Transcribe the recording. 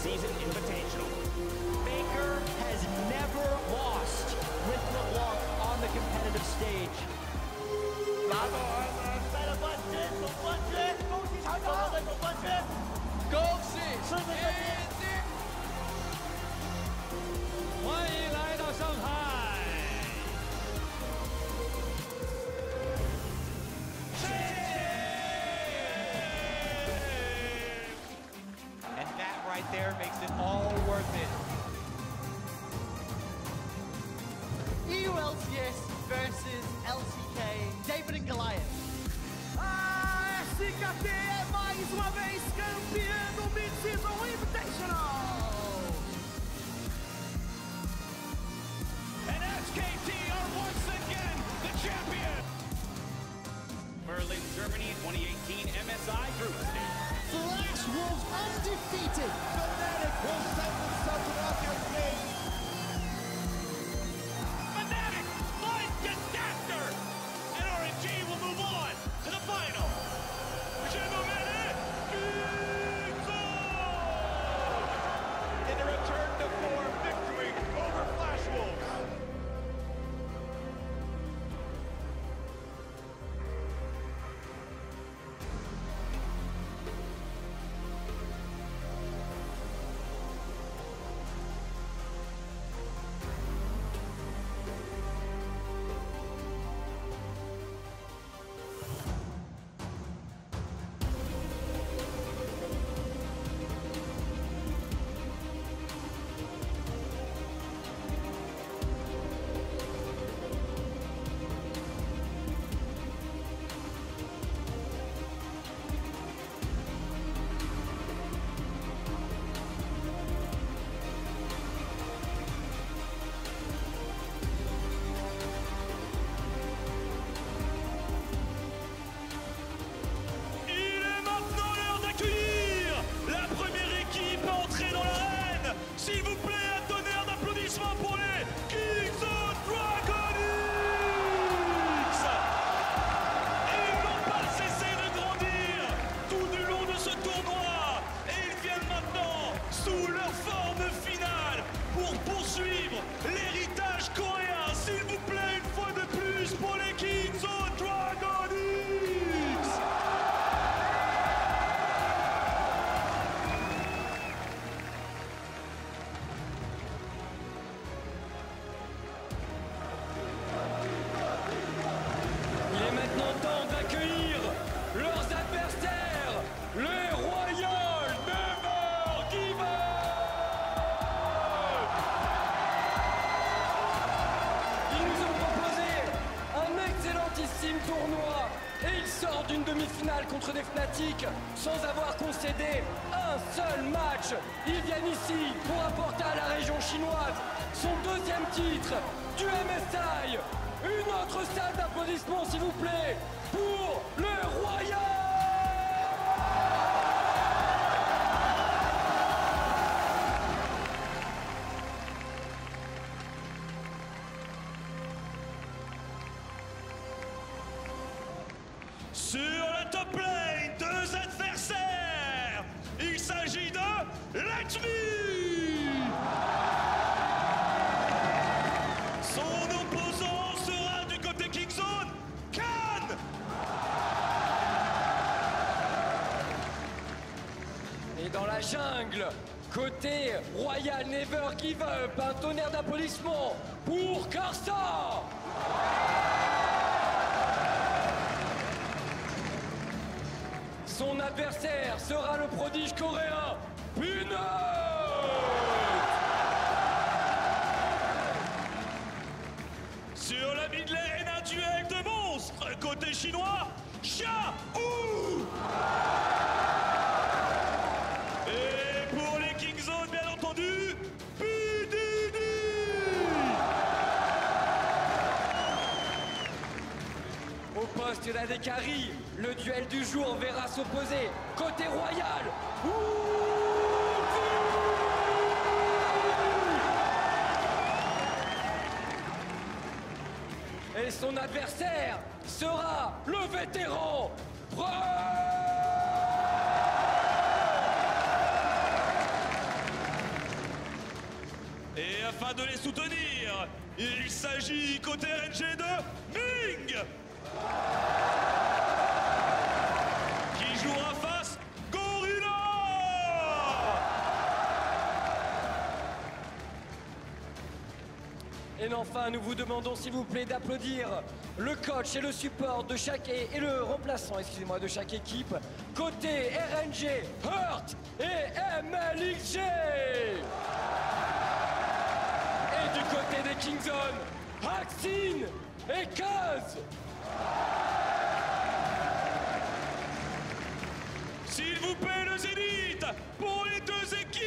Season Invitational. Baker has never lost with LeBlanc on the competitive stage. Gold Six 欢迎来到上海。 And that right there makes it all worth it. EULCS versus LCK, David and Goliath. A SKT é mais uma vez campeã do Mid-Season Invitational! And SKT are once again the champion! Berlin, Germany, 2018 MSI Group Stage. Flash Wolves undefeated! Fnatic will send themselves an knockout stage! Fnatic finds disaster! And RNG will move on to the final! In a return to form victory over Flash Wolves! S'il vous plaît, un tonnerre d'applaudissements pour les Kingzone Dragon X! Ils n'ont pas cessé de grandir tout du long de ce tournoi et ils viennent maintenant sous leur forme finale pour poursuivre l'héritage coréen. S'il vous plaît, une fois de plus pour les Kingzone Dragon X! Leurs adversaires, les Royal Never Give Up! Ils nous ont proposé un excellentissime tournoi et ils sortent d'une demi-finale contre des Fnatic sans avoir concédé un seul match. Ils viennent ici pour apporter à la région chinoise son deuxième titre du MSI. Une autre salle d'applaudissements s'il vous plaît pour le Royal! Sur la top lane, deux adversaires. Il s'agit de Lakshmi. Son opposant sera du côté Kingzone, Khan. Et dans la jungle, côté Royal Never Give Up, un tonnerre d'applaudissements pour Karsa. Son adversaire sera le prodige coréen, Peanut. Sur la mid lane, un duel de monstres. Côté chinois, Xia Hu. Et pour les Kingzone, bien entendu, PDD. Au poste d'Adekari, le duel du jour verra s'opposer côté royal. Et son adversaire sera le vétéran Et afin de les soutenir, il s'agit côté RNG de Ming, qui jouera face Gorilla. Et enfin, nous vous demandons s'il vous plaît d'applaudir le coach et le support de chaque et le remplaçant, excusez-moi, de chaque équipe. Côté RNG, Hurt et MLXG. Et du côté des Kingzone, Haxin et Kaz. S'il vous plaît, le Zénith pour les deux équipes.